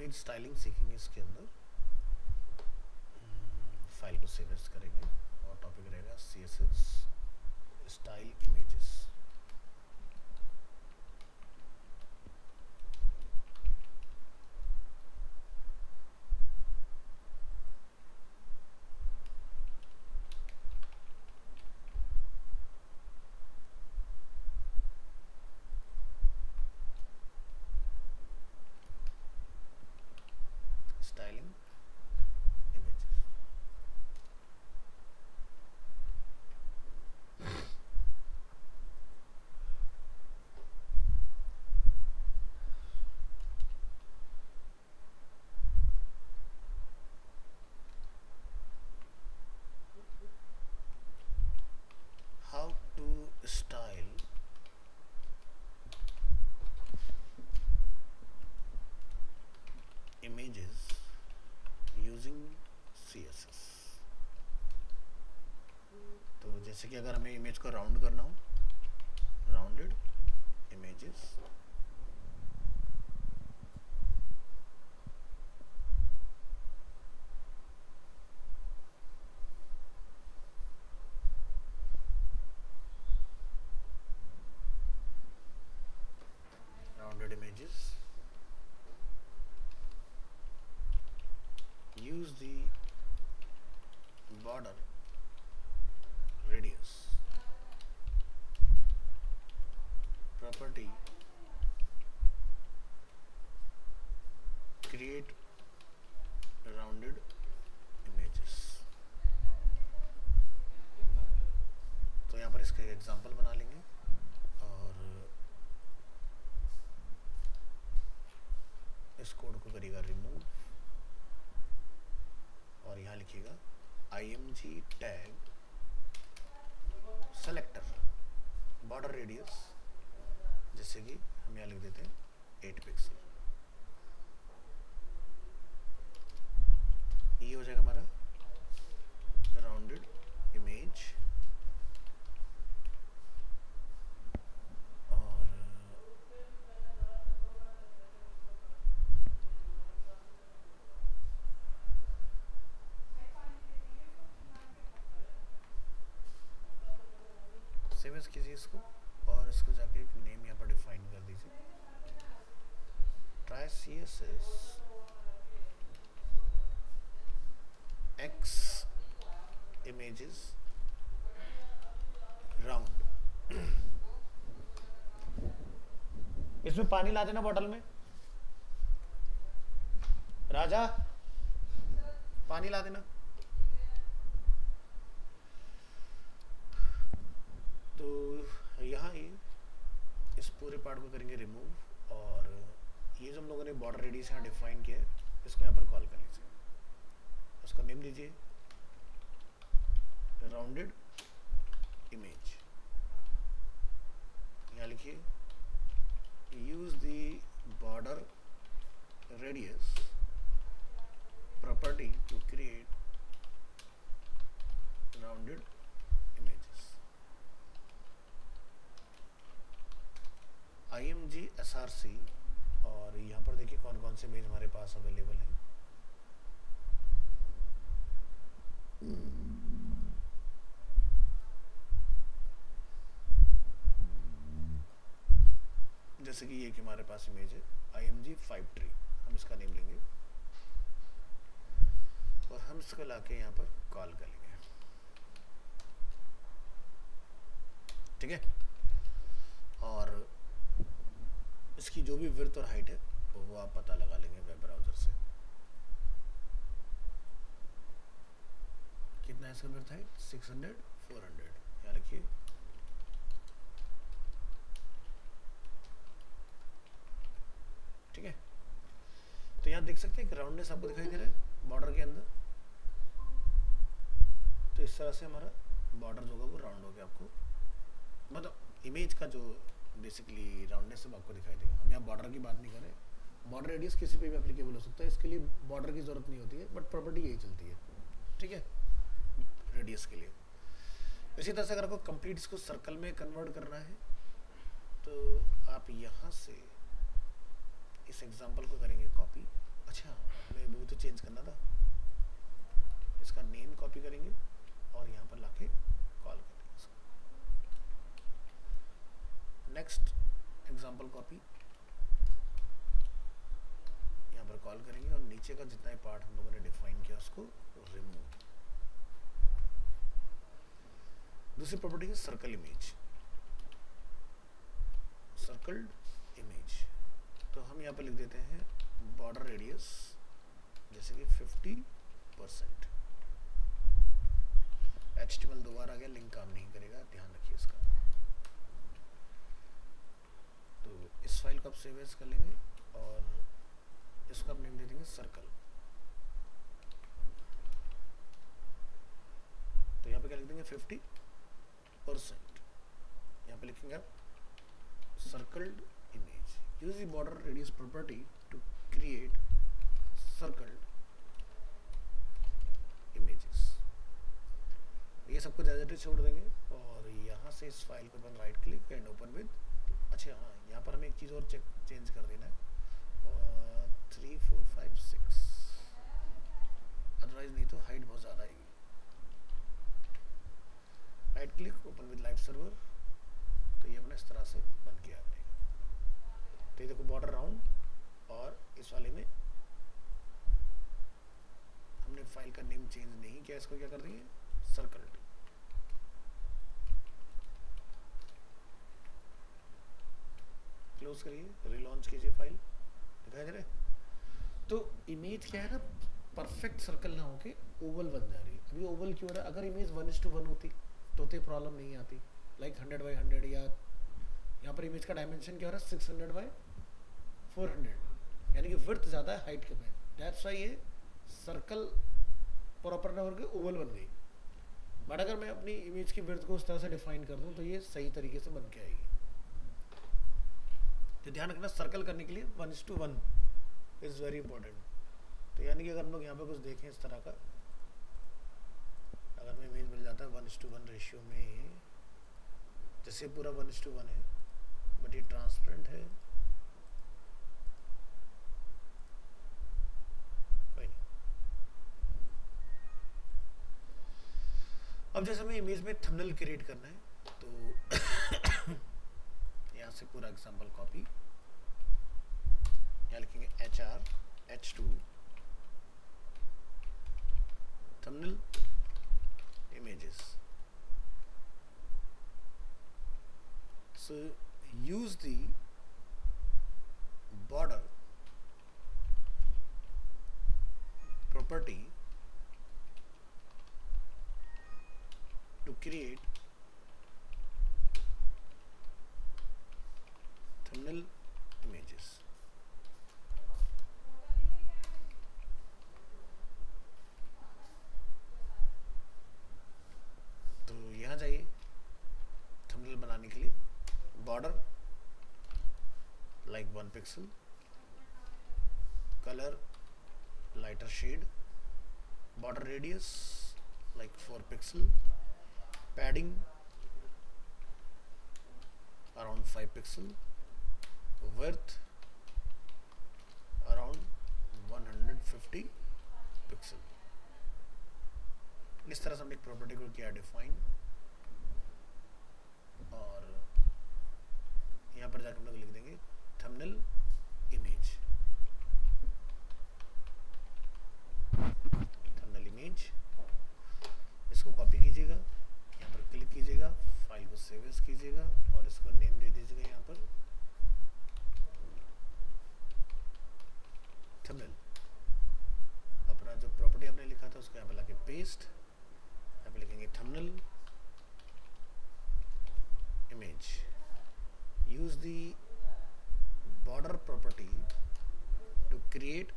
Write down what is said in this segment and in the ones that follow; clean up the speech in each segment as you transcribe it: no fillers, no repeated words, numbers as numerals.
Image styling सीखेंगे इसके अंदर। फाइल को सेव एज करेंगे और टॉपिक रहेगा CSS style images. Styling images. How to style images using CSS। तो जैसे कि अगर हमें इमेज को राउंड करना हो, rounded images, use the border radius property, create rounded images। तो यहाँ पर इसका एक एग्जांपल बना लेंगे और इस कोड को करेगा रिमूव और यहाँ लिखिएगा img tag selector border radius, जैसे कि हम यहाँ लिख देते हैं 8 पिक्सल। ये हो जाएगा हमारा राउंडेड इमेज। और सेव एज कीजिए इसको और इसको जाके एक नेम यहाँ पर डिफाइन कर दीजिए, try CSS X images round. इसमें पानी ला देना बॉटल में, राजा पानी ला देना। तो यहाँ ही इस पूरे पार्ट को करेंगे रिमूव और ये जो हम लोगों ने बॉर्डर रेडियस यहाँ डिफाइन किया है इसको यहाँ पर कॉल कर लीजिए। उसका नेम दीजिए राउंडेड इमेज। यहाँ लिखिए use the border radius property to create rounded images. img src और यहाँ पर देखिए कौन कौन से इमेज हमारे पास अवेलेबल है। जैसे कि ये कि हमारे पास इमेज है img 5 tree, हम इसका नेम लेंगे और हम इसको लाके यहाँ पर कॉल कर लेंगे। ठीक है, और इसकी जो भी विड्थ और हाइट है वो आप पता लगा लेंगे वेब ब्राउज़र से। कितना है इसका विड्थ हाइट? 600 400। यहाँ लिखिए ठीक है। तो यहाँ देख सकते हैं कि राउंडनेस आपको दिखाई दे रहा है बॉर्डर के अंदर। तो इस तरह से हमारा बॉर्डर जो होगा वो राउंड हो गया, आपको मतलब इमेज का जो बेसिकली राउंडनेस सब आपको दिखाई देगा। हम यहाँ बॉर्डर की बात नहीं कर रहे, बॉर्डर रेडियस किसी पे भी एप्लीकेबल हो सकता है, इसके लिए बॉर्डर की जरूरत नहीं होती है, बट प्रॉपर्टी यही चलती है। ठीक है, रेडियस के लिए। इसी तरह से अगर आपको कंप्लीट इसको सर्कल में कन्वर्ट करना है तो आप यहाँ से इस एग्जांपल को करेंगे कॉपी अच्छा हमें वो तो चेंज करना था, इसका नेम कॉपी करेंगे और यहाँ पर लाके कॉल करेंगे इसको। नेक्स्ट एग्जांपल कॉपी, यहाँ पर कॉल करेंगे और नीचे का जितना ही पार्ट हम लोगों ने डिफाइन किया उसको रिमूव। दूसरी प्रॉपर्टी है सर्कल इमेज, सर्कल्ड इमेज। तो हम यहाँ पर लिख देते हैं बॉर्डर रेडियस जैसे कि 50%। HTML दो बार आ गया, लिंक काम नहीं करेगा, ध्यान रखिए इसका। तो इस फाइल को आप सेव एज कर लेंगे और इसको आप नेम दे देंगे सर्कल। तो यहाँ पे क्या लिख देंगे 50%। यहाँ पे लिखेंगे आप circled image. Use the border radius property to create circled images. ये सबको एज छोड़ देंगे और यहाँ से इस फाइल को अपन right click and open with. अच्छा हाँ, यहाँ पर हमें एक चीज़ और चेंज कर देना है, 3 4 5 6, अदरवाइज नहीं तो हाइट बहुत ज़्यादा आएगी। Right click open with live server, तो ये अपना इस तरह से बन के आ जाएगा। तो ये देखो बॉर्डर राउंड, और इस वाले में हमने फाइल का नेम चेंज नहीं किया, इसको क्या कर देंगे सर्कल्ड। क्लोज करिए, रिलॉन्च कीजिए फाइल, दिखाई दे रहा है। तो इमेज क्या है ना, परफेक्ट सर्कल ना होके ओवल बन जा रही है। अभी ओवल क्यों हो रहा है? अगर इमेज 1:1 होती तो प्रॉब्लम नहीं आती, लाइक 100x100, या यहाँ पर इमेज का डायमेंशन क्या हो रहा है 600x400, यानी कि विड्थ ज़्यादा है हाइट कम है। दैट्स वाई ये सर्कल प्रॉपर ना होकर ओवल बन गई। बट अगर मैं अपनी इमेज की विड्थ को उस तरह से डिफाइन कर दूँ तो ये सही तरीके से बन के आएगी। तो ध्यान रखना, सर्कल करने के लिए 1:1 इज़ वेरी इंपॉर्टेंट। तो यानी कि अगर हम लोग यहाँ पे कुछ देखें इस तरह का, अगर हमें इमेज मिल जाता है 1:1 रेशियो में, जैसे पूरा 1:1 है बट ये ट्रांसपेरेंट है, कोई नहीं। अब जैसे हमें इमेज में थंबनेल क्रिएट करना है, तो यहाँ से पूरा एग्जांपल कॉपी, यहाँ लिखेंगे HR/H2 thumbnail images. So use the border property to create thumbnail images. तो यहाँ जाइए थंबनेल बनाने के लिए, border like 1 pixel, colour lighter shade, border radius like 4 pixel, padding around 5 pixel, width around 150 pixel. इस तरह से हमने एक प्रॉपर्टी को किया डिफाइन, और यहाँ पर जाकर हम लोग लिख देंगे थंबनेल इमेज। थंबनेल इमेज, इसको कॉपी कीजिएगा, यहाँ पर क्लिक कीजिएगा, फाइल को सेव एज कीजिएगा और इसको नेम दे दीजिएगा यहाँ पर थंबनेल। अपना जो प्रॉपर्टी आपने लिखा था उसको यहाँ पर लाके पेस्ट, यहाँ पे लिखेंगे thumbnail image. Use the border property to create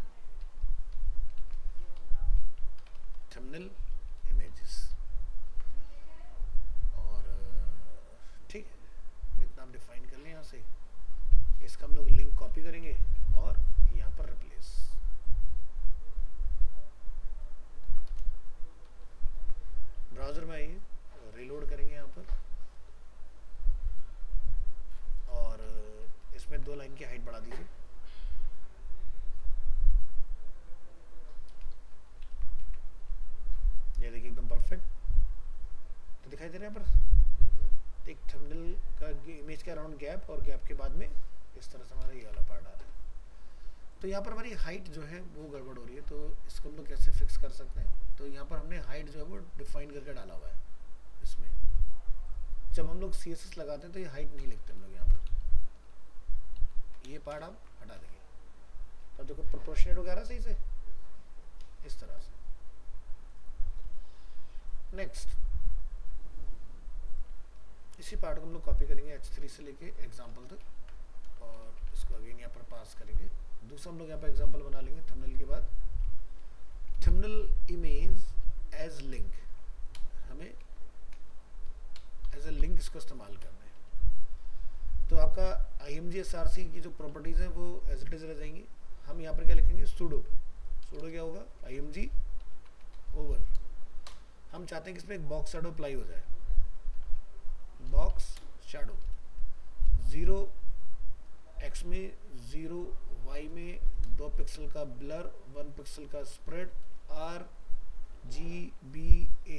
thumbnail images. और ठीक है, इतना हम डिफाइन कर लें। यहाँ से इसका हम लोग लिंक कॉपी करेंगे और यहाँ पर रिप्लेस। ब्राउज़र में आइए, रीलोड करेंगे यहाँ पर, और इसमें 2 लाइन की हाइट बढ़ा दीजिए। दिखाई दे रहा है यहाँ पर, एक थंबनेल का इमेज के अराउंड गैप और गैप के बाद में इस तरह से हमारा ये वाला पार्ट आ रहा है। तो यहाँ पर हमारी हाइट जो है वो गड़बड़ हो रही है, तो इसको हम लोग कैसे फिक्स कर सकते हैं। तो यहाँ पर हमने हाइट जो है वो डिफाइन करके डाला हुआ है इसमें। जब हम लोग CSS लगाते हैं तो ये हाइट नहीं लिखते हम लोग यहाँ पर, ये पार्ट आप हटा देंगे। तो देखो प्रोपोर्शनेट हो गया सही से इस तरह से। नेक्स्ट इसी पार्ट को हम लोग कॉपी करेंगे H3 से लेके एग्जाम्पल तक, और इसको अगेन यहाँ पर पास करेंगे। दूसरा हम लोग यहाँ पर एग्जाम्पल बना लेंगे थंबनेल के बाद, थंबनेल इमेज एज लिंक, हमें एज ए लिंक इसको इस्तेमाल करना है। तो आपका IMG SRC की जो प्रॉपर्टीज है वो एज इट इज रह जाएंगी। हम यहाँ पर क्या लिखेंगे, सुडो क्या होगा, IMG होवर। हम चाहते हैं कि इसमें एक बॉक्स शैडो अप्लाई हो जाए, बॉक्स शैडो 0x में 0y में 2 पिक्सल का ब्लर, 1 पिक्सल का स्प्रेड, RGBA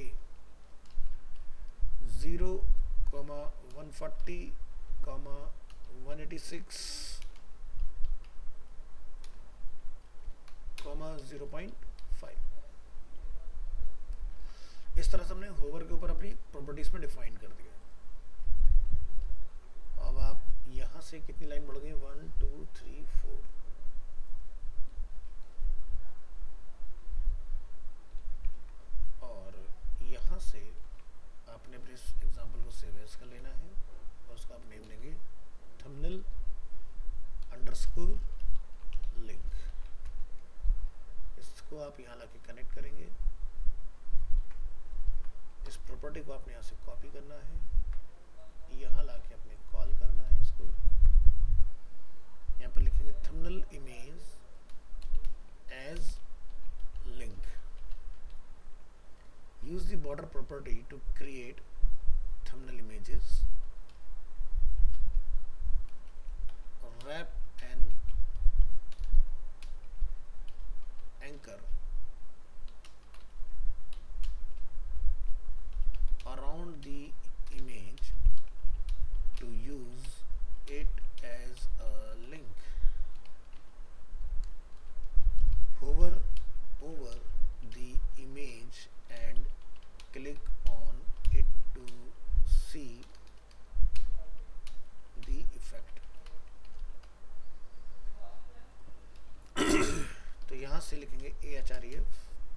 0,140, 186, 0.5। इस तरह से हमने होवर के ऊपर अपनी प्रॉपर्टीज में डिफाइन कर दिया। अब आप यहां से कितनी लाइन बढ़ गई, 1 2 3 4, और यहां से आपने अपने एग्जांपल को सेव एज कर लेना है और उसका आप नेम देंगे थंबनेल अंडरस्कोर लिंक। इसको आप यहाँ लाके कनेक्ट करेंगे। इस प्रॉपर्टी को आपने यहाँ से कॉपी करना है, यहाँ लाके अपने कॉल करना है इसको। यहाँ पर लिखेंगे thumbnail image as link, use the border property to create thumbnail images, wrap an anchor around the image to use it as a link, hover over the image and click on it to see the effect। तो यहाँ से लिखेंगे AHREF,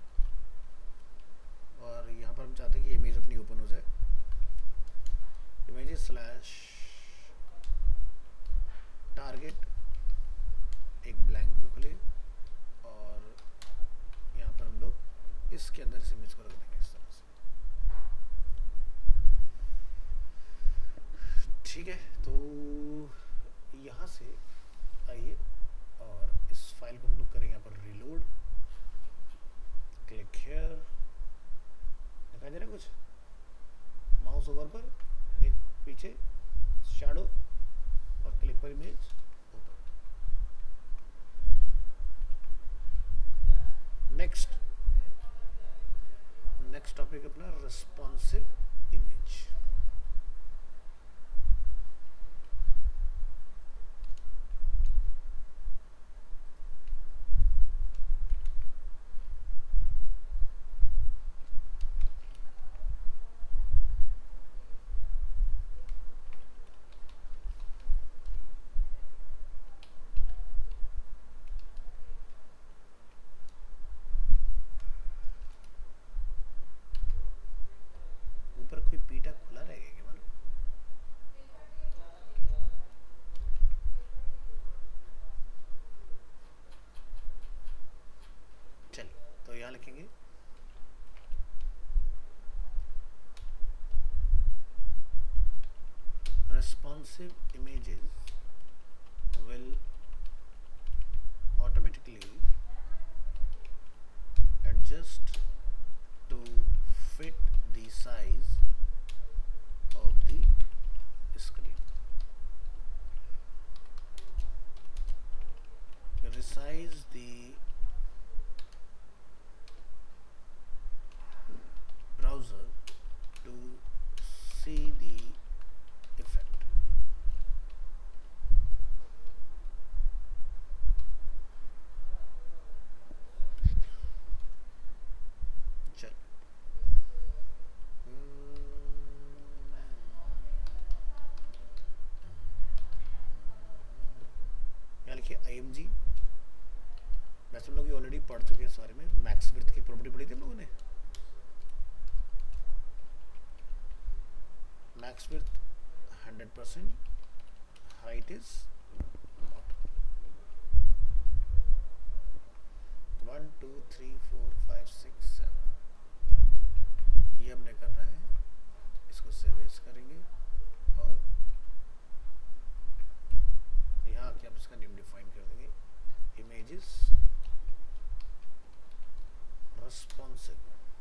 और यहाँ पर हम चाहते हैं कि इमेज अपनी ओपन हो जाए। इमेजेस स्लैश टारगेट एक ब्लैंक में खुले, और यहाँ पर हम लोग इसके अंदर इस इमेज को रख देंगे इस तरह से। ठीक है, तो यहाँ से आइए और इस फाइल को हम लोग करेंगे यहाँ पर रीलोड। क्लिक हियर, दिखाई दे रहा है कुछ, माउस ओवर पर एक पीछे शैडो और क्लिक पर इमेज ऊपर। नेक्स्ट टॉपिक अपना रिस्पॉन्सिव इमेज। ऊपर कोई पीटा खुला रहेगा क्या मालूम? चलिए, तो यहाँ लिखेंगे responsive images will automatically adjust to fit the size of the screen. Resize the browser to IMG, वैसे हम लोग ये ऑलरेडी पढ़ चुके हैं इस बारे में, मैक्स विड्थ की प्रॉपर्टी पढ़ी थी हम लोगों ने। मैक्स विड्थ 100%, हाइट इज 1 2 3 4 5 6 7, ये हमने करना है। इसको सेव एज करेंगे और यहाँ आके आप इसका नेम डिफाइन कर देंगे, images responsive,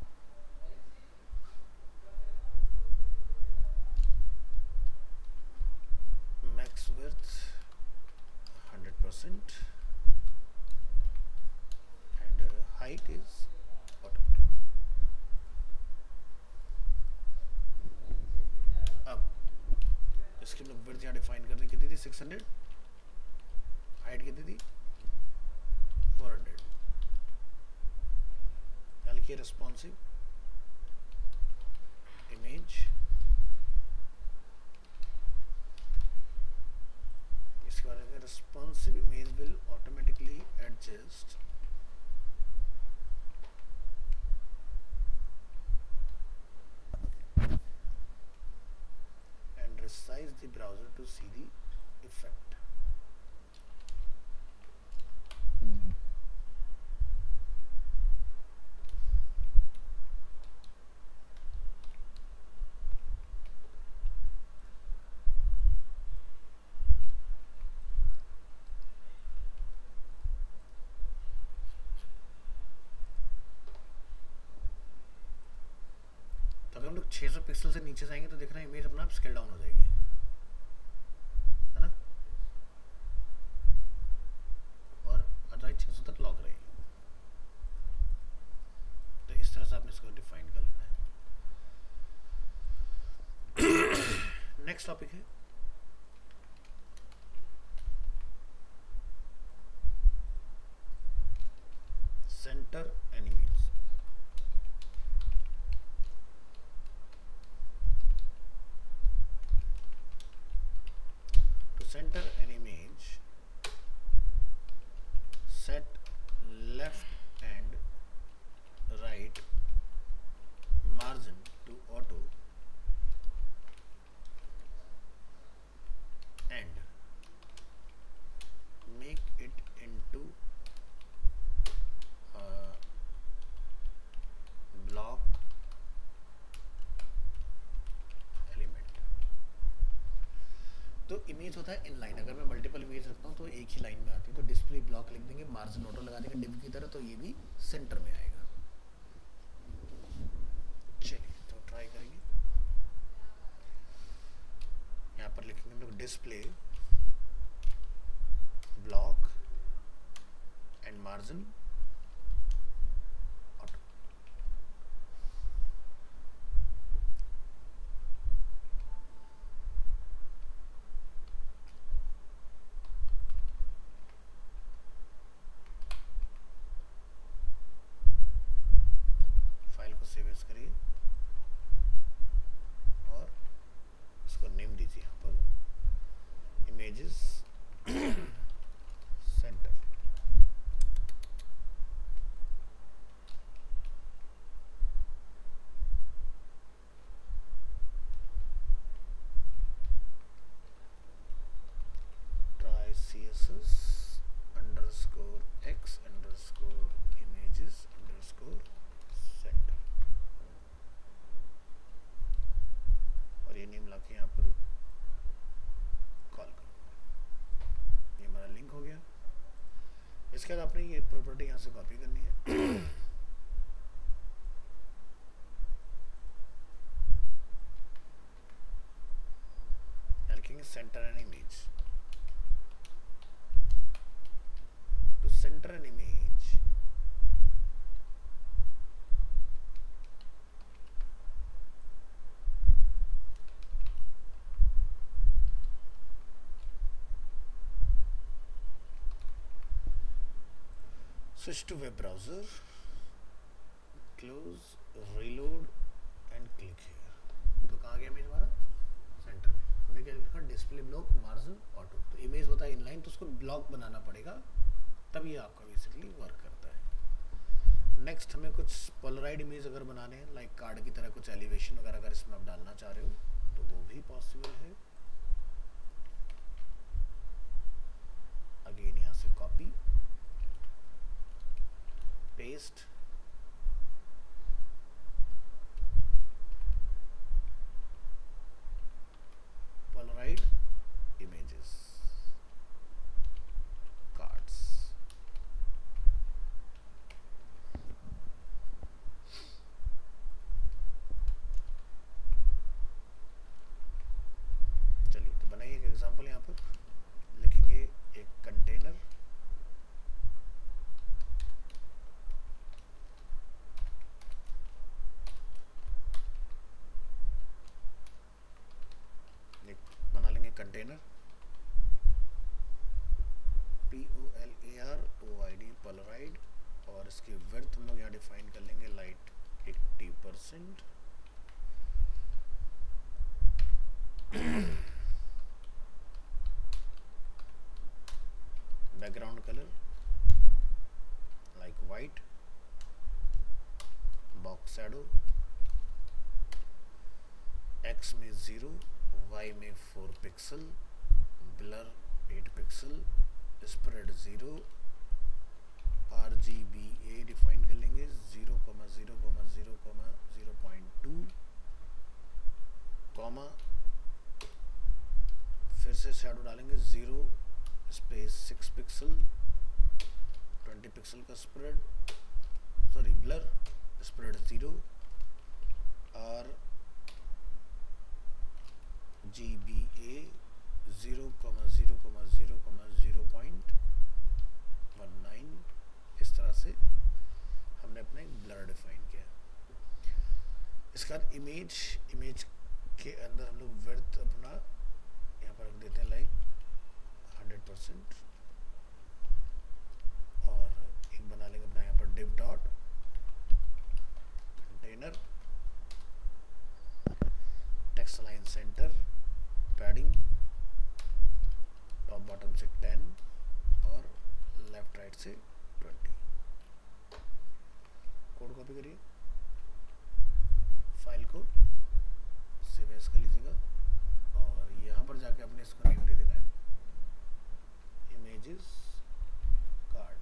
max width 100% and height is auto। अब इसकी हम लोग विड्थ यहाँ डिफाइन कर दें, कितनी थी 600, हाइट कितनी थी 400, लिखिए रेस्पॉन्सिव इमेज, इसके बारे में responsive image will automatically adjust and resize the browser to see the effect। हम लोग 600 पिक्सल से नीचे जाएंगे तो देखना इमेज अपना स्केल डाउन हो जाएगी, है ना, और अदरवाइज 600 तक लॉक रहेगी। तो इस तरह से आपने इसको डिफाइन कर लेना है। नेक्स्ट टॉपिक है centre and image. Center an image, set left and right margin to auto and make it into a block element। तो इमेज होता है इनलाइन, अगर मैं मल्टीपल इमेज रखता हूँ तो एक ही लाइन में आती है, तो डिस्प्ले ब्लॉक लिख देंगे, मार्जिन ऑटो लगा देंगे डिव की तरह, तो ये भी सेंटर में आएगा। चलिए तो ट्राई करेंगे, यहाँ पर लिखेंगे हम लोग display block and margin auto. Save as करिए और इसको नेम दीजिए यहाँ पर इमेजेस सेंटर। ट्राई CSS _x_images_सेंटर और ये नेम लाके यहाँ पर कॉल करो। ये हमारा लिंक हो गया। इसके बाद आपने ये प्रॉपर्टी यहाँ से कॉपी करनी है। लिखेंगे centre an image, to centre an image switch to web browser, close, reload and click here। तो कहाँ गया इमेज हमारा सेंटर में, हमने क्या लिखा display block margin as auto. तो इमेज होता है इनलाइन, तो उसको ब्लॉक बनाना पड़ेगा, तभी आपका बेसिकली वर्क करता है। नेक्स्ट हमें कुछ पोलराइड इमेज अगर बनाने हैं, लाइक कार्ड की तरह कुछ एलिवेशन वगैरह अगर इसमें आप डालना चाह रहे हो तो वो भी पॉसिबल है। अगेन यहाँ से copy paste, polaroid images cards. चलिए तो बनाइए एक एग्जांपल। यहाँ पर लिखेंगे एक कंटेनर, बना लेंगे कंटेनर POLAROID पोलराइड, और इसकी विड्थ हम लोग यहाँ डिफाइन कर लेंगे light 80%। Background colour like white, box shadow X में 0, Y में 4 pixel, blur 8 pixel, spread 0, RGBA डिफाइन कर लेंगे 0,0,0,0.2, कॉमा फिर से शैडो डालेंगे 0 स्पेस 6 पिक्सल, 20 पिक्सल का spread, sorry blur, spread 0, RGBA 0,0,0,0.19। इस तरह से हमने अपना एक ब्लर डिफाइन किया। इसके बाद इमेज के अंदर हम लोग विड्थ अपना यहाँ पर रख देते हैं लाइक 100%, और एक बना लेंगे अपना यहाँ पर div dot container, text line centre, padding top bottom से 10 और लेफ्ट राइट से 20। कोड कॉपी करिए, फाइल को सेव एज कर लीजिएगा, और यहाँ पर जाके अपने इसको नेम दे देना है इमेजेस कार्ड।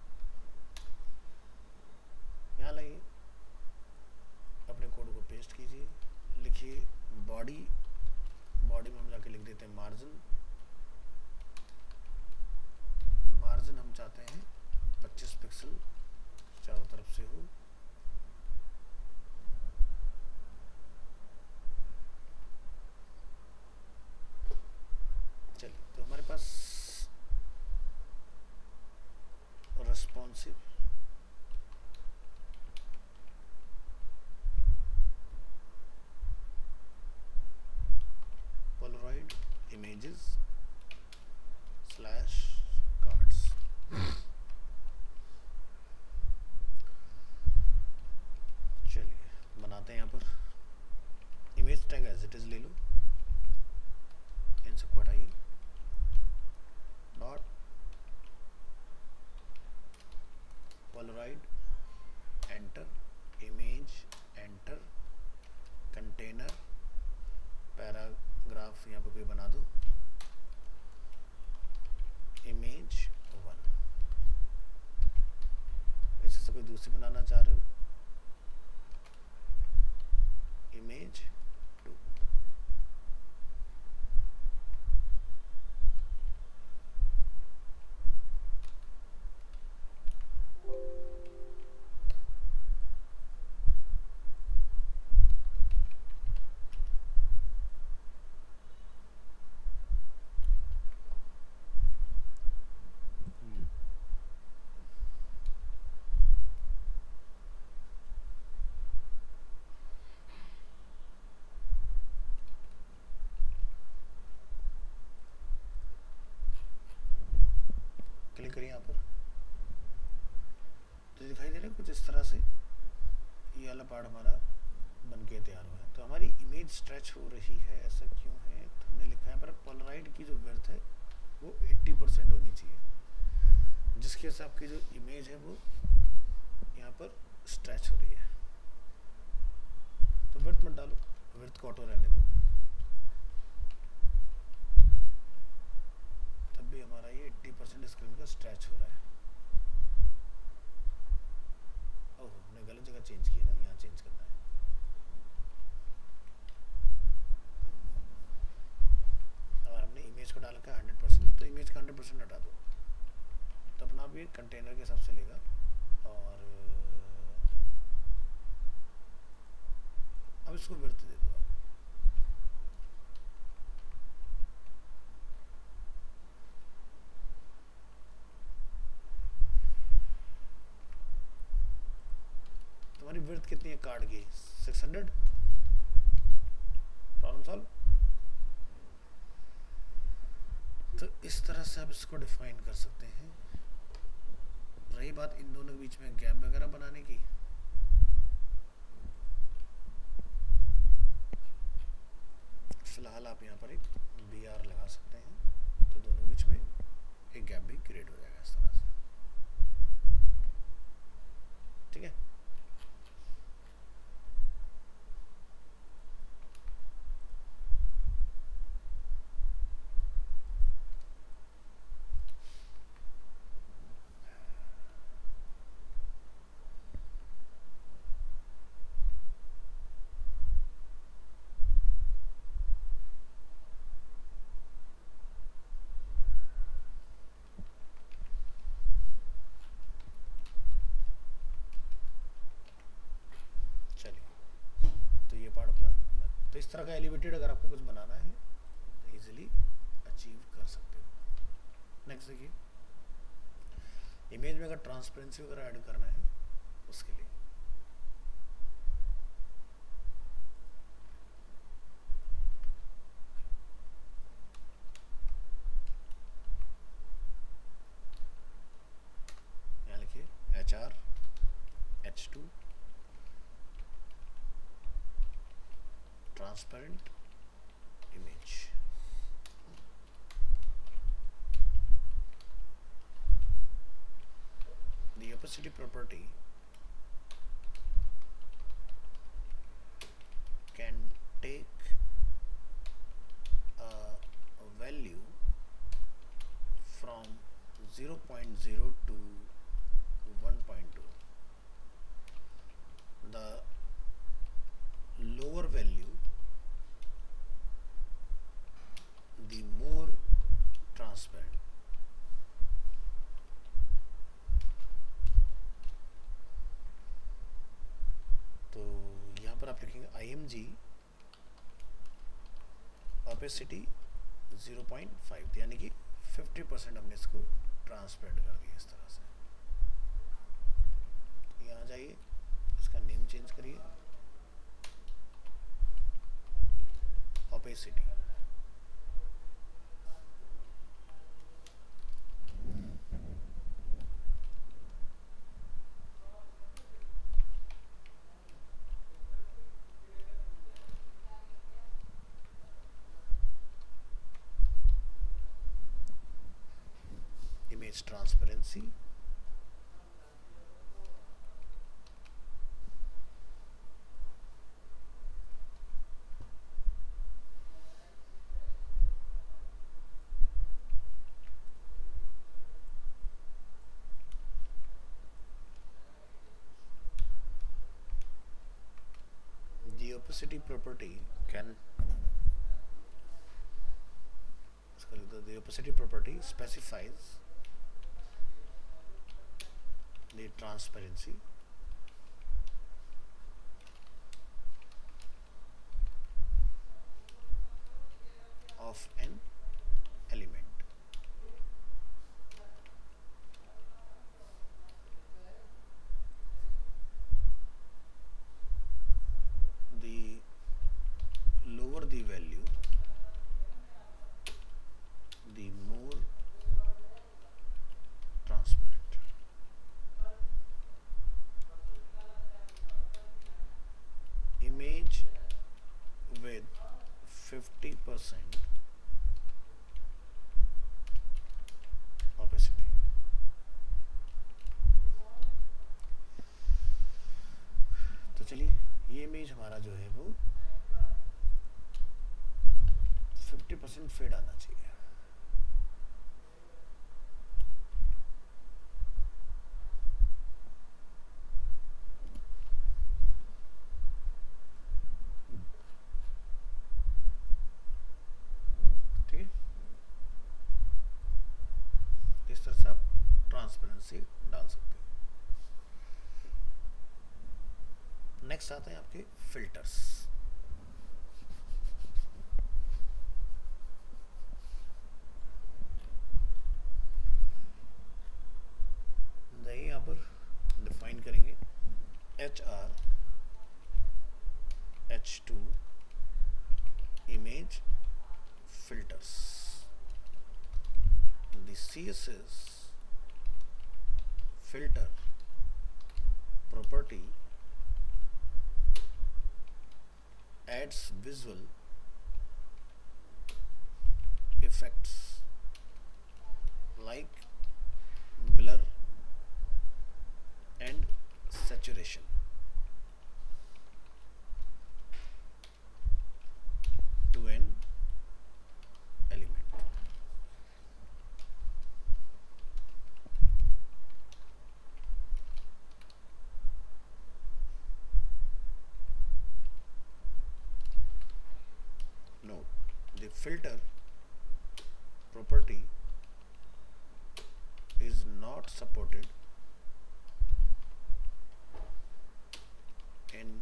यहाँ लाइए, अपने कोड को पेस्ट कीजिए, लिखिए बॉडी में हम जाके लिख देते हैं मार्जिन हम चाहते हैं 25 पिक्सल चारों तरफ से हो। चलिए तो हमारे पास responsive polaroid images slash cards. चलिए बनाते हैं। यहाँ पर image tag as it is ले लो, इन सबको हटाइए, dot polaroid enter, image enter, container, paragraph यहाँ पे कोई बना दो, इमेज 1। ऐसे से कोई दूसरी बनाना चाह रहे हो, इमेज 2। क्लिक करिए यहाँ पर, तो दिखाई दे रहा है कुछ इस तरह से ये वाला पार्ट हमारा बन के तैयार हुआ है। तो हमारी इमेज स्ट्रेच हो रही है, ऐसा क्यों है? तो हमने लिखा है पर पोलराइड की जो विड्थ है वो 80% होनी चाहिए, जिसके हिसाब आपकी जो इमेज है वो यहाँ पर स्ट्रेच हो रही है। तो विड्थ मत डालो, विड्थ को ऑटो रहने दो, तब भी हमारा ये 80% स्क्रीन का स्ट्रेच हो रहा है। ओह, हमने गलत जगह चेंज किया ना, यहाँ चेंज करना है। और हमने इमेज को डाल का 100%, तो इमेज का 100% हटा दो, तो अपना भी कंटेनर के हिसाब से लेगा। और अब इसको विड्थ दे दो आप। तुम्हारी विड्थ कितनी है कार्ड की? 600। Problem solve. तो इस तरह से आप इसको डिफाइन कर सकते हैं। रही बात इन दोनों के बीच में गैप वगैरह बनाने की, फिलहाल आप यहाँ पर एक BR लगा सकते हैं, तो दोनों के बीच में एक गैप भी क्रिएट हो जाएगा इस तरह से। ठीक है, तो इस तरह का एलिवेटेड अगर आपको कुछ बनाना है तो इजीली अचीव कर सकते हो। नेक्स्ट देखिए, इमेज में अगर ट्रांसपेरेंसी वगैरह ऐड करना है उसके लिए यहाँ लिखिए HR H2 transparent image। The opacity property can take a value from 0.0 to 1.2. The lower value, the more transparent। तो यहाँ पर आप लिखेंगे IMG opacity 0.5, यानी कि 50% हमने इसको ट्रांसपेरेंट कर दिया इस तरह से। यहाँ जाइए, इसका नेम चेंज करिए, opacity। Image transparency, the opacity property can, the opacity property specifies the transparency of an element। The lower the value, the more transparent। 50% opacity। तो चलिए ये इमेज हमारा जो है वो 50% फेड आना चाहिए। ठीक है, इस तरह से आप ट्रांसपेरेंसी डाल सकते हैं। नेक्स्ट आते हैं आपके फिल्टर्स। यहाँ पर डिफाइन करेंगे HR H2 image filters। The CSS filter property adds visual effects like blur and saturation to an element। Note, the filter property is not supported in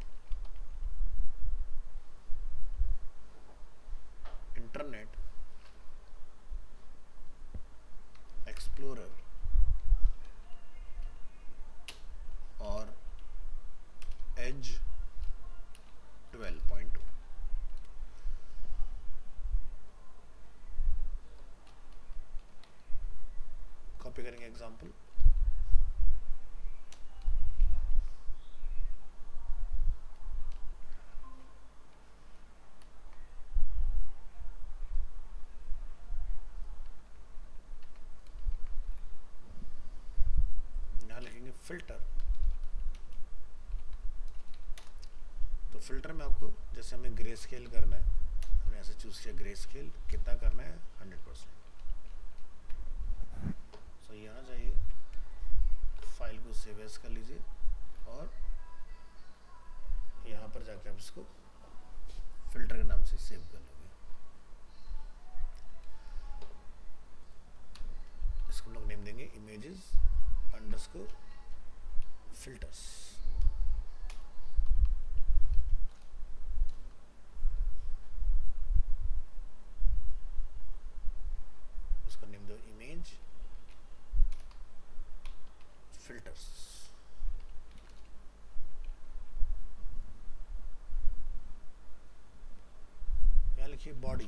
Internet Explorer or Edge 12.2। Copy करेंगे example. Filter, तो filter में आपको जैसे हमें grey scale करना है, हमने ऐसे चूज किया ग्रे स्केल, कितना करना है 100%। सो ये आना चाहिए। फाइल को सेव एज कर लीजिए और यहाँ पर जाके आप इसको फिल्टर के नाम से सेव कर लोगे। इसको हम लोग नेम देंगे इमेजेस अंडरस्कोर filters। उसका नेम दो इमेज फिल्टर्स। यहाँ लिखिए body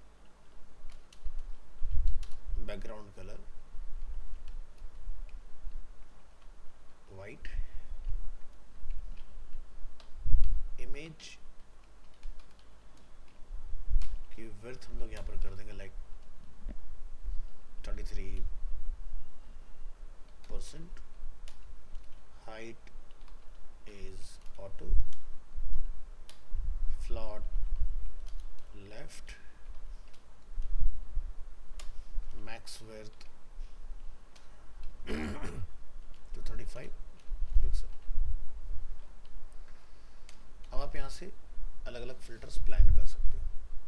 background colour white, image की विड्थ हम लोग यहाँ पर कर देंगे like 33%, height is auto, float left, max width to 35 पिक्सल। अब आप यहाँ से अलग अलग फिल्टर्स प्लान कर सकते हो।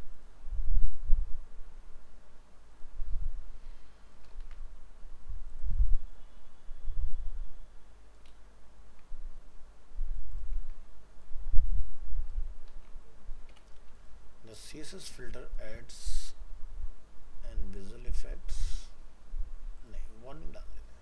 The CSS filter adds and visual effects, नहीं वार्निंग डाल देते हैं।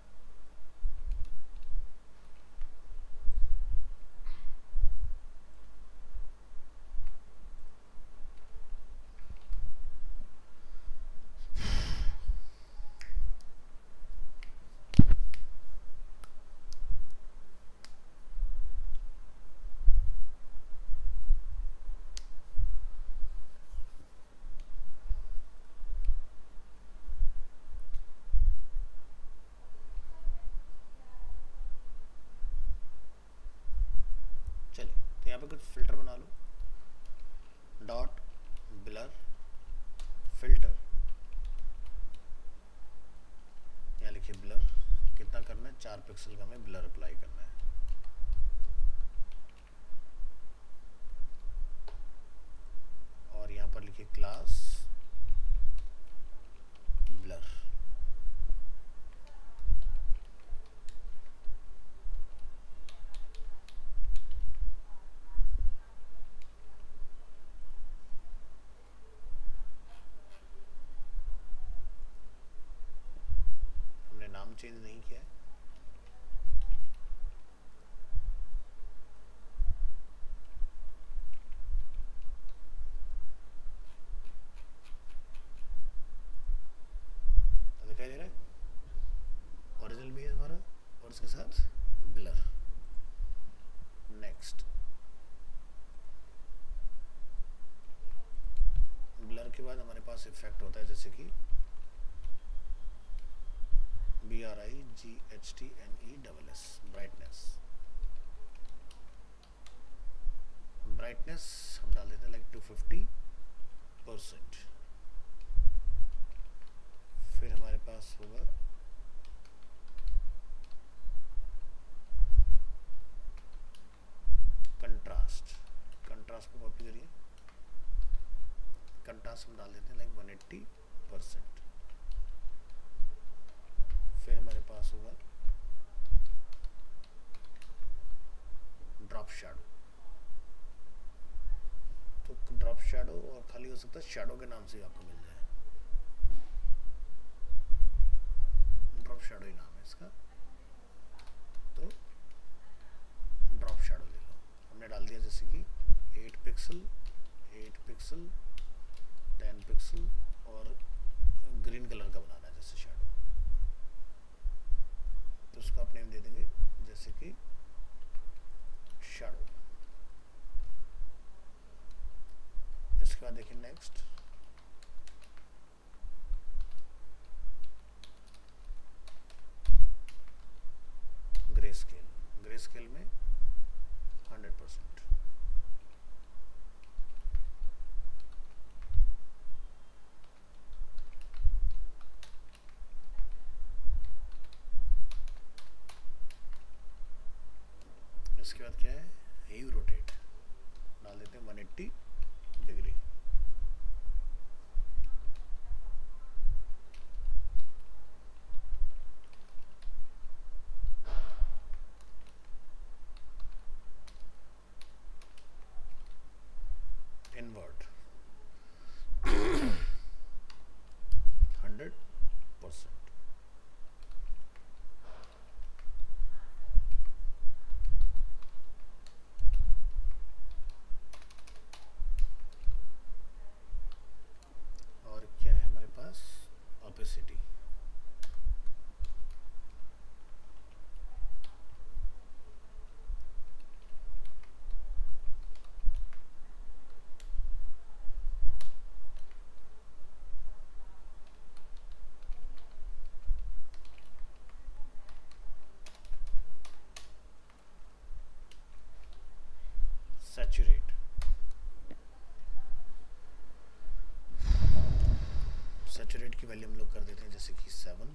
बना लो, डॉट ब्लर फिल्टर, यहाँ लिखिए ब्लर, कितना करना है, 4 पिक्सल का हमें ब्लर अप्लाई करना है। और यहाँ पर लिखिए क्लास ब्लर। हमने नाम चेंज नहीं किया है। दिखाई दे रहा है ओरिजिनल भी है हमारा, और इसके साथ ब्लर। नेक्स्ट, ब्लर के बाद हमारे पास इफेक्ट होता है जैसे कि BRIGHTNESS, ब्राइटनेस। ब्राइटनेस हम डाल देते हैं लाइक 250%। फिर हमारे पास होगा कंट्रास्ट। कंट्रास्ट को कॉपी करिए, कंट्रास्ट हम डाल देते हैं लाइक 180%। फिर हमारे पास होगा ड्रॉप शैडो। तो ड्रॉप शैडो और खाली हो सकता है शैडो के नाम से आपको मिल जाए, ड्रॉप शैडो ही नाम है इसका, तो ड्रॉप शैडो ले लो। हमने डाल दिया जैसे कि 8 पिक्सल 8 पिक्सल 10 पिक्सल, और ग्रीन कलर का बनाना है जैसे शैडो, तो उसका आप नेम दे देंगे जैसे कि शैडो। इसके बाद देखिए next, grey scale. Grey scale में 100%। इसके बाद क्या है, ह्यू रोटेट डाल देते हैं 180 डिग्री। इनवर्ट 100%। और क्या है हमारे पास, ऑपेसिटी। सैचुरेट, सैचुरेट की वैल्यू हम लोग कर देते हैं जैसे कि 7।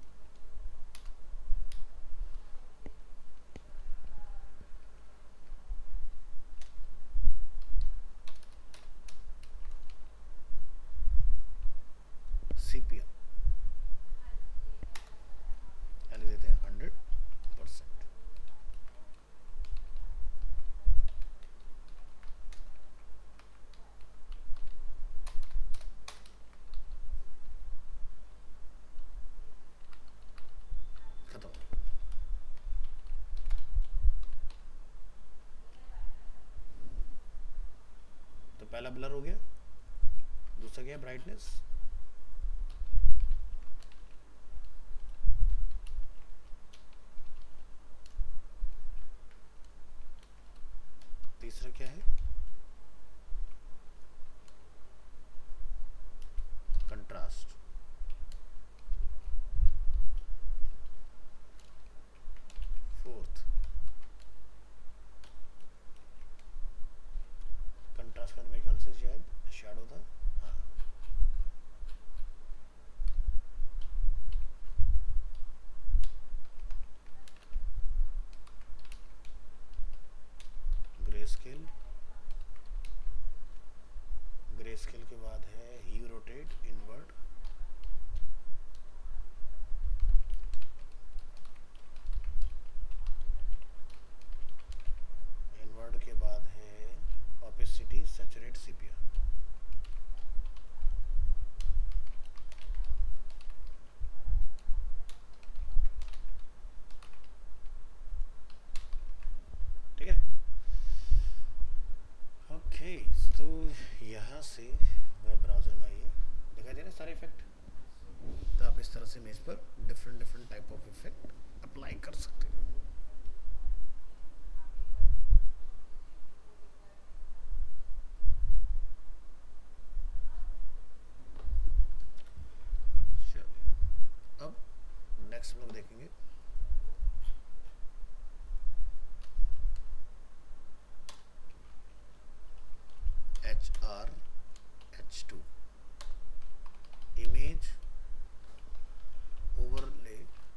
CPM लिख देते हैं 100%। खत्म। तो पहला ब्लर हो गया, दूसरा क्या है, ब्राइटनेस, तीसरा क्या है, कंट्रास्ट, फोर्थ सारे इफेक्ट। तो आप इस तरह से इमेज पर different type of effect apply कर सकते हो। चलिए अब नेक्स्ट हम लोग देखेंगे HRH2 इमेज ओवरले,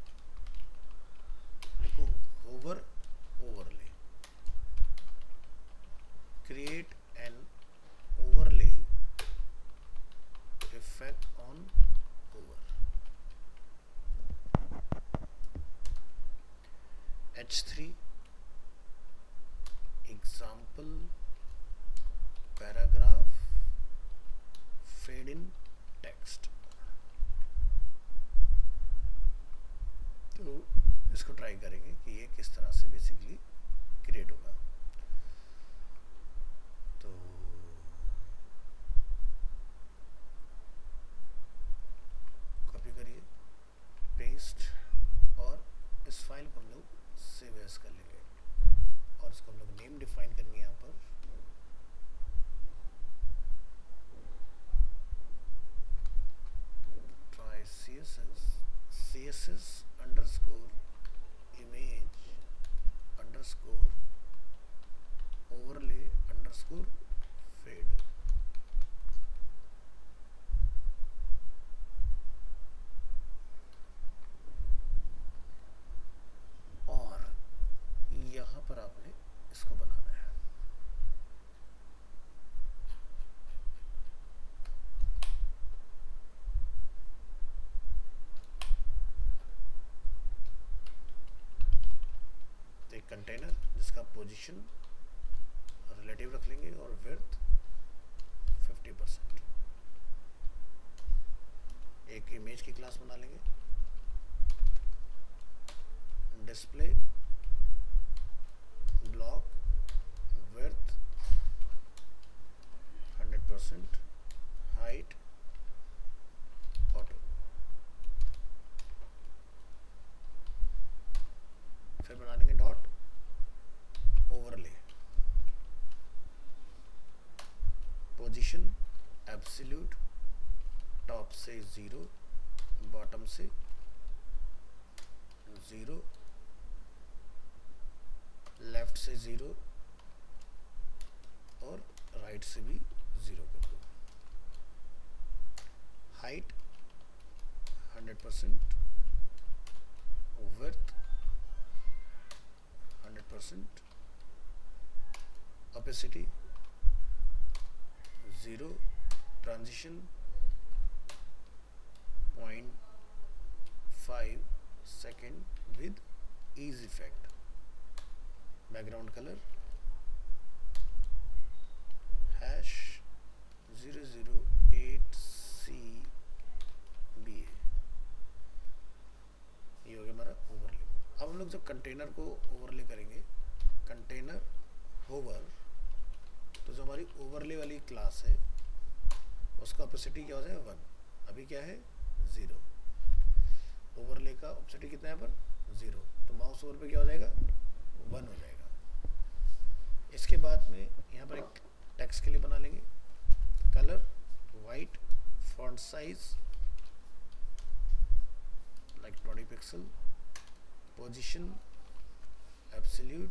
देखो overlay, create an overlay effect on over. H3 example paragraph fade in text. तो इसको ट्राई करेंगे कि ये किस तरह से बेसिकली क्रिएट होगा। तो कॉपी करिए, पेस्ट, और इस फाइल को हम लोग सेव एज कर लेंगे और इसको हम लोग नेम डिफाइन करेंगे यहाँ पर। Try CSS underscore image underscore overlay underscore fade. और यहाँ पर आपने इसको बनाना है। एक कंटेनर जिसका पोजीशन रिलेटिव रख लेंगे और विड्थ 50%। एक इमेज की क्लास बना लेंगे, display block width 100%, height auto. फिर बना लेंगे dot overlay, position absolute, top से 0, बॉटम से 0, लेफ्ट से 0 और राइट से भी 0 कर दो। Height 100%, width 100%, opacity 0, transition 0.5 second with ease effect, background colour #008CBA। ये हो गया हमारा ओवरले। अब हम लोग जब कंटेनर को ओवरले करेंगे, कंटेनर होवर, तो जो हमारी ओवरले वाली क्लास है उसका ऑपेसिटी क्या हो जाएगा 1, अभी क्या है 0। ओवरले का ऑपेसिटी कितना है पर 0, तो माउस ओवर पे क्या हो जाएगा 1 हो जाएगा। इसके बाद में यहाँ पर एक टेक्स्ट के लिए बना लेंगे, colour white, font size like 20 pixel, position absolute,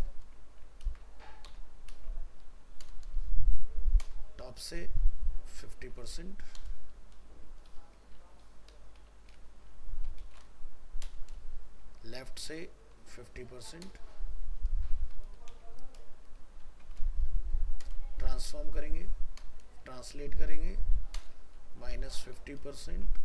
top से 50%, लेफ्ट से 50%, ट्रांसफॉर्म करेंगे, ट्रांसलेट करेंगे -50%,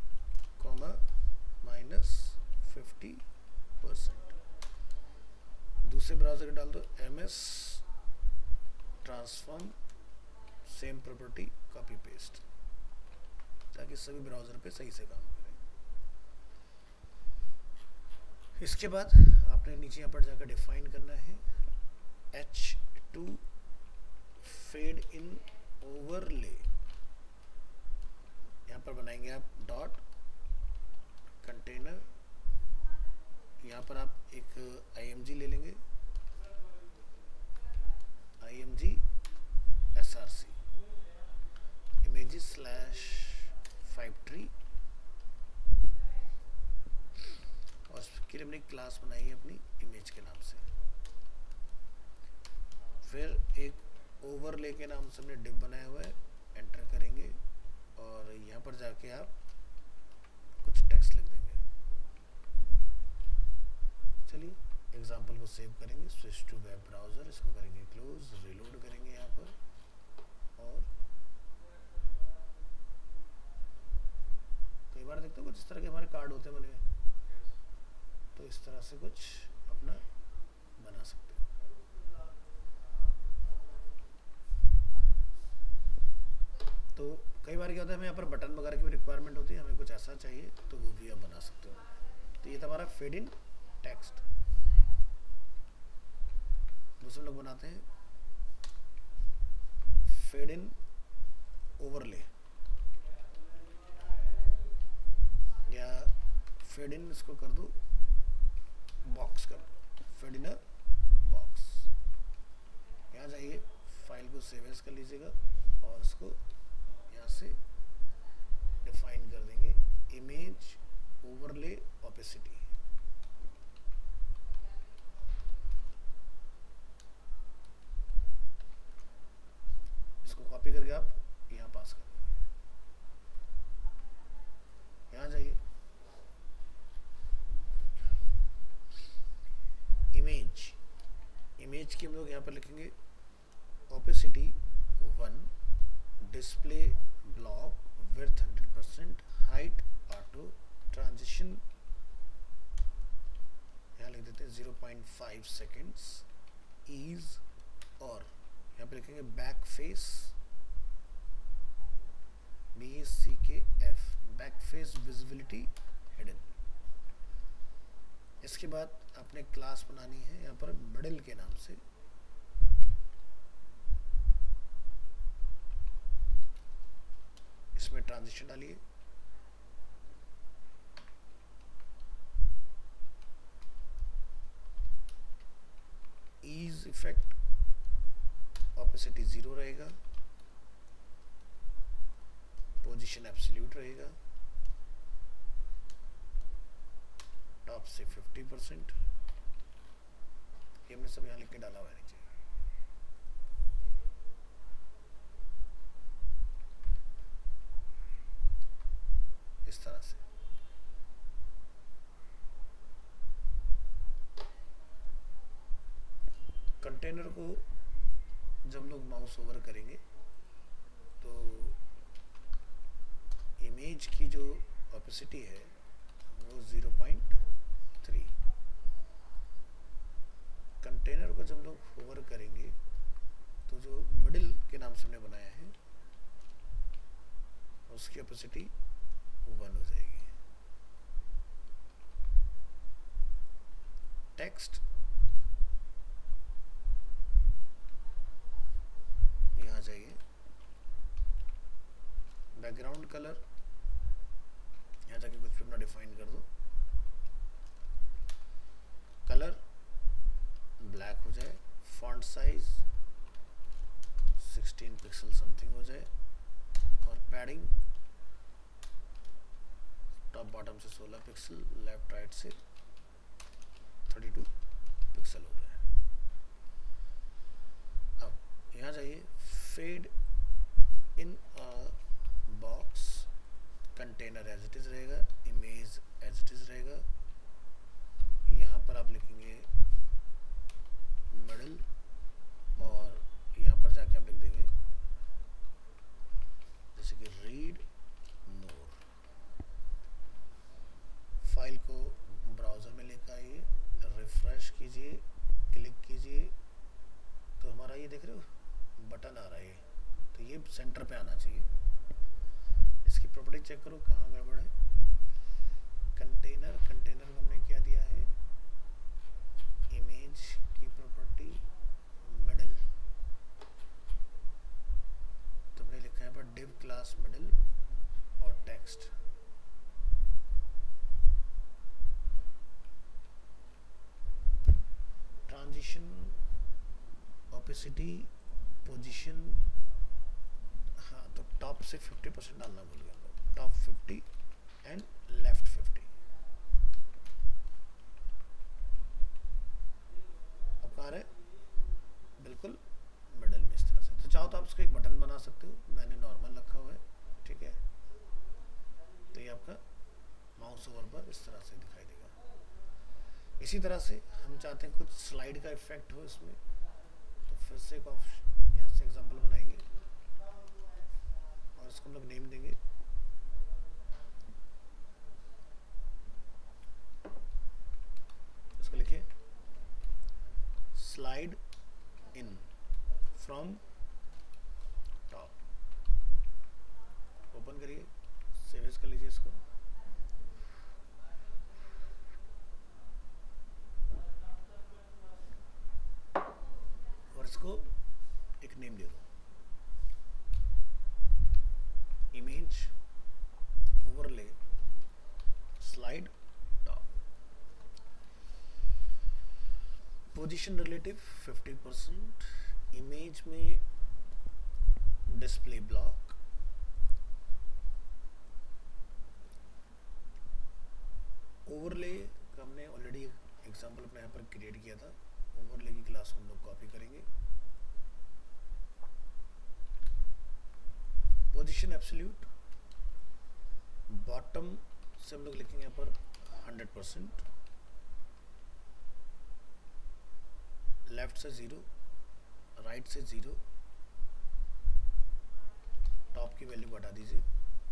-50%। दूसरे ब्राउज़र के डाल दो MS transform, same property, copy paste, ताकि सभी ब्राउज़र पे सही से काम करें। इसके बाद आपने नीचे यहाँ पर जाकर डिफाइन करना है H2 फेड इन ओवरले। यहाँ पर बनाएंगे आप डॉट कंटेनर, यहाँ पर आप एक img ले लेंगे, img src images /5 tree, और उसके लिए हमने क्लास बनाई है अपनी इमेज के नाम से। फिर एक ओवरले के नाम से हमने डिव बनाया हुआ है, एंटर करेंगे और यहाँ पर जाके आप कुछ टेक्स्ट लिख देंगे। चलिए एग्जाम्पल को सेव करेंगे, स्विच टू वेब ब्राउज़र, इसको करेंगे क्लोज, रिलोड करेंगे यहाँ पर, और कई बार देखते हो कुछ इस तरह के हमारे कार्ड होते हैं बने हुए, तो इस तरह से कुछ अपना बना सकते हो। तो कई बार क्या होता है हमें यहाँ पर बटन वगैरह की भी रिक्वायरमेंट होती है, हमें कुछ ऐसा चाहिए तो वो भी आप बना सकते हो। तो ये था हमारा फेड इन टेक्स्ट। दूसरे लोग बनाते हैं फेड इन ओवरले, या फेड इन इसको कर दो बॉक्स, कर दो फेड इन बॉक्स। यहाँ जाइए, फाइल को सेव एज कर लीजिएगा और इसको यहाँ से डिफाइन कर देंगे इमेज ओवरले ओपेसिटी। इसको कॉपी करके आप यहाँ पास कर देंगे। यहाँ जाइए, इमेज की हम लोग यहाँ पर लिखेंगे opacity 1, display block, width 100%, height auto, transition यहाँ लिख देते हैं 0.5 सेकेंड्स, ईज, और यहाँ पे लिखेंगे back face, BACKF, back face visibility hidden. इसके बाद आपने क्लास बनानी है यहाँ पर मिडिल के नाम से, इसमें ट्रांजिशन डालिए, ईज इफेक्ट, ऑपेसिटी 0 रहेगा, पोजीशन एब्सोल्यूट रहेगा, टॉप से 50%, ये हमने सब यहाँ लिख के डाला हुआ है नीचे। इस तरह से कंटेनर को जब लोग माउस ओवर करेंगे तो इमेज की जो ऑपेसिटी है वो 0.3, कंटेनर को जब लोग ओवर करेंगे तो जो मिडिल के नाम से हमने बनाया है उसकी ऑपेसिटी 1 हो जाएगी। टेक्स्ट यहाँ जाइए, बैकग्राउंड कलर यहाँ जाके कुछ भी अपना डिफाइन कर दो, कलर ब्लैक हो जाए, फॉन्ट साइज 16 पिक्सल समथिंग हो जाए, और पैडिंग टॉप बॉटम से 16 पिक्सल, लेफ्ट राइट से 32 पिक्सल हो जाए। अब यहाँ जाइए, fade in box, container as it is रहेगा, इमेज एज इट इज रहेगा, यहाँ पर आप लिखेंगे मिडिल, और यहाँ पर जाके आप लिख देंगे जैसे कि रीड मोर। फाइल को ब्राउज़र में लेकर आइए, रिफ्रेश कीजिए, क्लिक कीजिए, तो हमारा ये देख रहे हो बटन आ रहा है, तो ये सेंटर पे आना चाहिए। इसकी प्रॉपर्टी चेक करो कहाँ गड़बड़ है। कंटेनर को हमने क्या दिया है, इमेज की प्रॉपर्टी मिडिल, तुमने लिखा है पर डिव क्लास मिडिल और टेक्स्ट। ओपेसिटी पोजीशन, हाँ तो टॉप से 50% डालना भूल गया, टॉप 50 एंड लेफ्ट 50। अब कहाँ रहे, बिल्कुल मिडल में इस तरह से। तो चाहो तो आप इसका एक बटन बना सकते हो, मैंने नॉर्मल रखा हुआ है, ठीक है। तो ये आपका माउस ओवर पर इस तरह से दिखाई देगा। इसी तरह से हम चाहते हैं कुछ स्लाइड का इफेक्ट हो इसमें, तो फिर से एक ऑप्शन यहाँ से एग्जांपल बनाएंगे और इसको हम लोग नेम देंगे इसको लिखिए slide in from top. Open करिए, सेव एज कर लीजिए इसको। और इसको एक नेम दे दो, image overlay slide top. Position relative 50%, image में डिस्प्ले ब्लॉक, ओवरले का हमने ऑलरेडी एग्जांपल अपने यहाँ पर क्रिएट किया था। ओवरले की क्लास हम लोग कॉपी करेंगे। पोजीशन एब्सोल्यूट, बॉटम से हम लोग लिखेंगे यहाँ पर 100%, लेफ्ट से 0, राइट से 0, टॉप की वैल्यू बढ़ा दीजिए।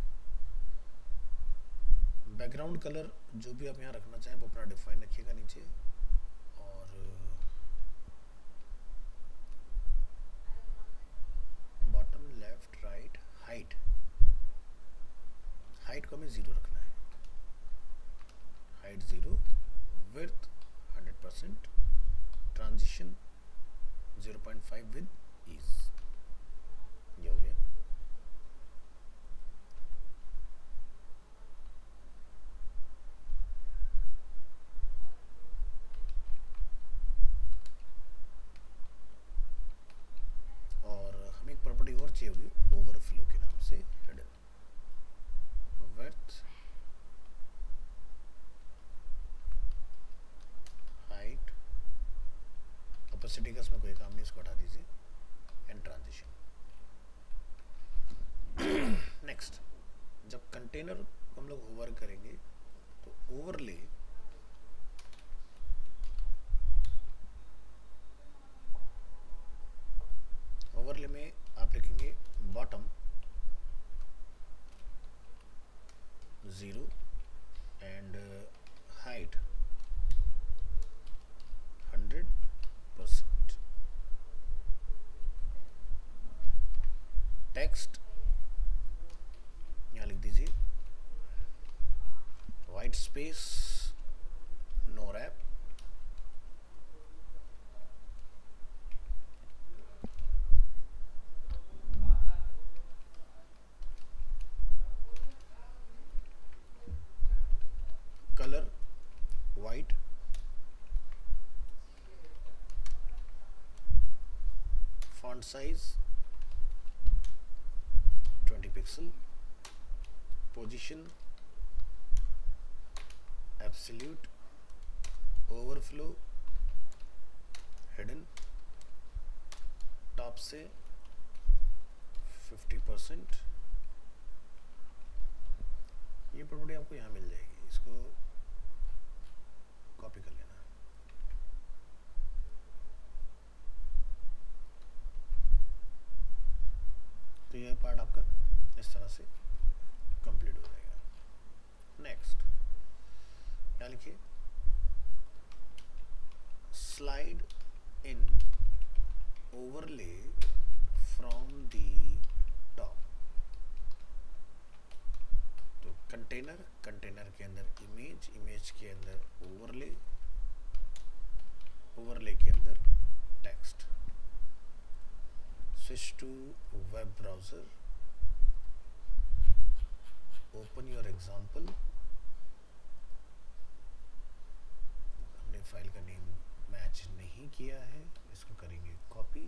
बैकग्राउंड कलर जो भी आप यहाँ रखना चाहें वो अपना डिफाइन रखिएगा नीचे। और bottom, left, right, height, height को हमें 0 रखना है, height 0, width 100%, transition 0.5 with ease. ये हो गया। प्रॉपर्टी और चाहिए होगी ओवरफ्लो के नाम से, हिडन, विड्थ, हाइट, ओपेसिटी का इसमें कोई काम नहीं, इसको हटा दीजिए, एंड ट्रांजिशन। नेक्स्ट, जब कंटेनर हम लोग ओवर करेंगे तो ओवरले में आप लिखेंगे बॉटम 0 एंड हाइट 100%। टेक्स्ट यहाँ लिख दीजिए white space, no wrap, colour white, font size 20 pixel, position absolute, overflow hidden, top से 50%। ये प्रॉपर्टी आपको यहाँ मिल जाएगी, इसको कॉपी कर लेना। तो यह पार्ट आपका इस तरह से कंप्लीट हो जाएगा। नेक्स्ट क्या लिखिए, slide in overlay from the top. तो कंटेनर, कंटेनर के अंदर इमेज, इमेज के अंदर ओवरले, ओवरले के अंदर text. Switch to web browser, open your example, हमने फाइल का नेम मैच मैच नहीं किया है, इसको करेंगे copy,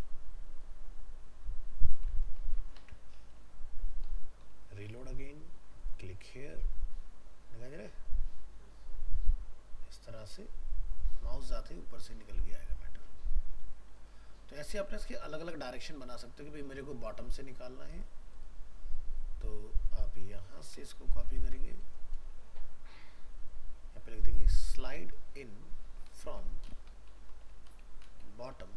reload again, click here, दिखाई दे रहा है? इस तरह से माउस जाते ही ऊपर से निकल के आएगा मैटर। तो ऐसे आपने इसके अलग अलग डायरेक्शन बना सकते हो कि भाई मेरे को बॉटम से निकालना है, तो आप यहाँ से इसको कॉपी करेंगे, यहाँ पे लिख देंगे स्लाइड इन फ्रॉम बॉटम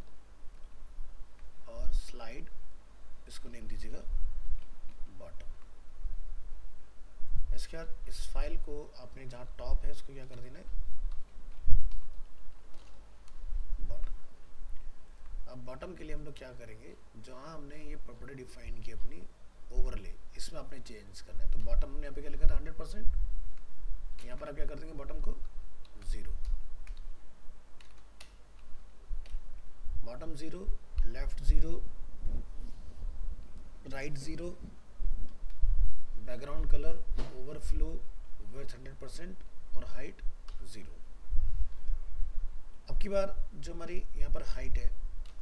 और स्लाइड, इसको नेम दीजिएगा बॉटम। इसके बाद इस फाइल को आपने जहाँ टॉप है उसको क्या कर देना है, बॉटम। अब बॉटम के लिए हम लोग क्या करेंगे, जहाँ हमने ये प्रॉपर्टी डिफाइन की अपनी ओवरले, इसमें आपने चेंज करना है। तो बॉटम हमने यहाँ पे क्या लिखा था 100%, यहाँ पर आप क्या कर देंगे बॉटम को 0, bottom 0, left 0, right 0, background colour, overflow, width 100% और हाइट 0। अब की बार जो हमारी यहाँ पर हाइट है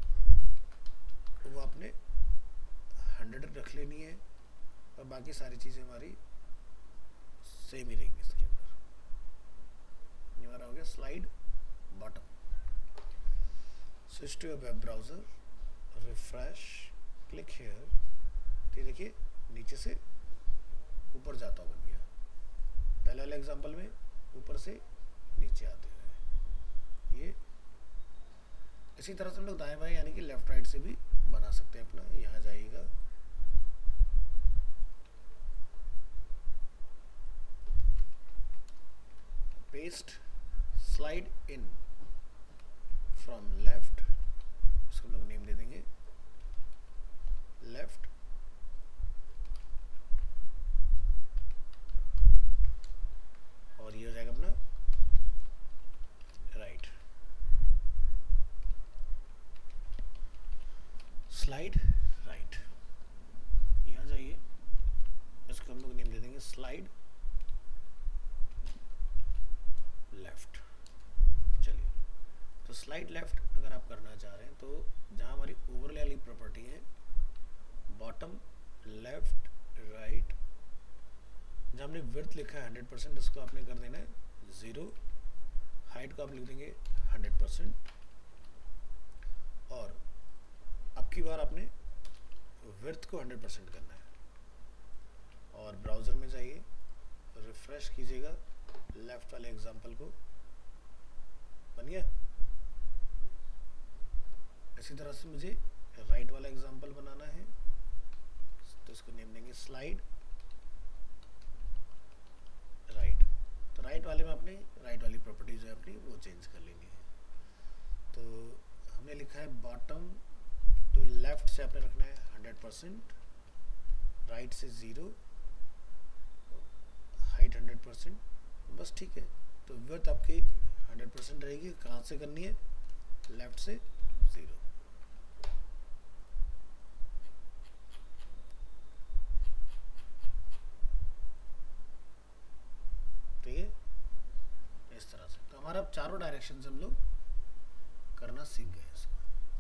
वो आपने 100 रख लेनी है और बाकी सारी चीज़ें हमारी सेम ही रहेंगी इसके अंदर। ये हमारा हो गया slide bottom. Switch to your web browser, refresh, click here, तो देखिए नीचे से ऊपर जाता हुआ बन गया। पहले वाले एग्जांपल में ऊपर से नीचे आते हुए, ये इसी तरह से हम लोग दाएं बाएं यानी कि लेफ्ट राइट से भी बना सकते हैं अपना। यहाँ जाइएगा, paste, slide in from left, इसको हम लोग नेम दे देंगे लेफ्ट, और ये हो जाएगा अपना राइट, स्लाइड राइट। यहाँ जाइए, इसको हम लोग नेम दे देंगे स्लाइड लेफ्ट। चलिए, तो स्लाइड लेफ्ट अगर आप करना चाह रहे हैं तो जहाँ हमारी ओवरले वाली प्रॉपर्टी है बॉटम, लेफ्ट, राइट, जहाँ हमने विड्थ लिखा है 100%, इसको आपने कर देना है 0, हाइट को आप लिख देंगे 100%, और अब की बार आपने विड्थ को 100% करना है। और ब्राउज़र में जाइए, रिफ्रेश कीजिएगा, लेफ्ट वाले एग्जांपल को, बन गया। इसी तरह से मुझे राइट वाला एग्जांपल बनाना है, तो इसको नेम देंगे स्लाइड राइट। तो राइट वाले में अपने राइट वाली प्रॉपर्टी जो है अपनी वो चेंज कर लेनी है। तो हमने लिखा है बॉटम, तो लेफ्ट से आपने रखना है 100%, राइट से 0, हाइट 100%, बस ठीक है। तो विड्थ आपकी 100% रहेगी। कहाँ से करनी है, लेफ्ट से 0। ठीक है, इस तरह से। तो हमारा अब चारों डायरेक्शन से हम लोग करना सीख गए इसको।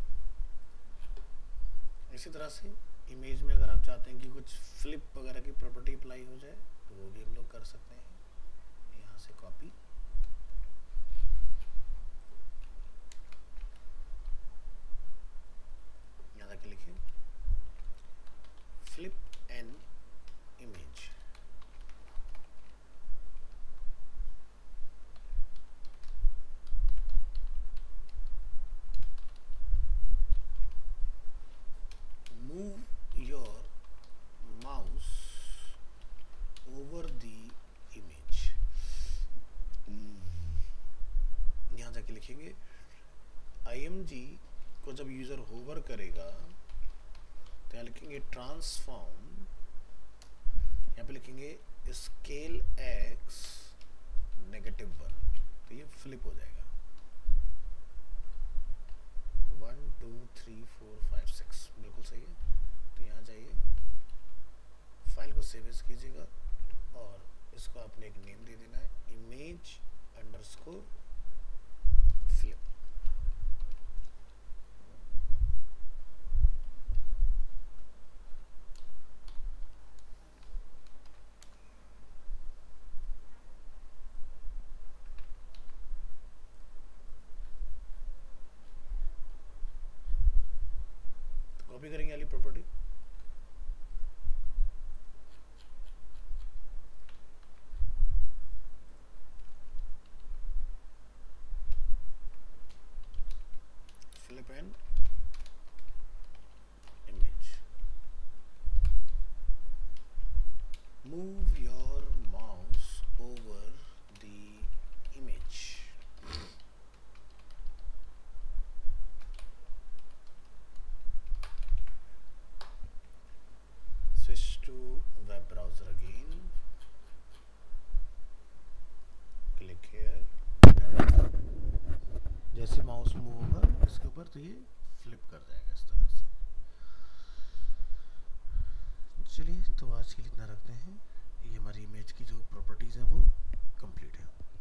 इसी तरह से इमेज में अगर आप चाहते हैं कि कुछ फ्लिप वगैरह की प्रॉपर्टी अप्लाई हो जाए तो वो भी हम लोग कर सकते हैं। यहाँ से कॉपी, यहाँ तक लिखें flip an image. Move your mouse over the image। यहाँ जाके लिखेंगे IMG को जब यूजर होवर करेगा तो यहाँ लिखेंगे ट्रांसफॉर्म, यहाँ पे लिखेंगे स्केल x -1, तो ये फ्लिप हो जाएगा 1 2 3 4 5 6, बिल्कुल सही है। तो यहाँ जाइए, फाइल को सेव एज कीजिएगा और इसको आपने एक नेम दे देना है, इमेज अंडरस्कोर फ्लिप। कॉपी करेंगे वाली property, flip an image, move your mouse over the image, switch to web browser again, click here, जैसे माउस मूव होगा इसके ऊपर तो ये फ्लिप कर जाएगा इस तरह से। चलिए तो आज के लिए इतना रखते हैं, ये हमारी इमेज की जो प्रॉपर्टीज़ है वो कंप्लीट है।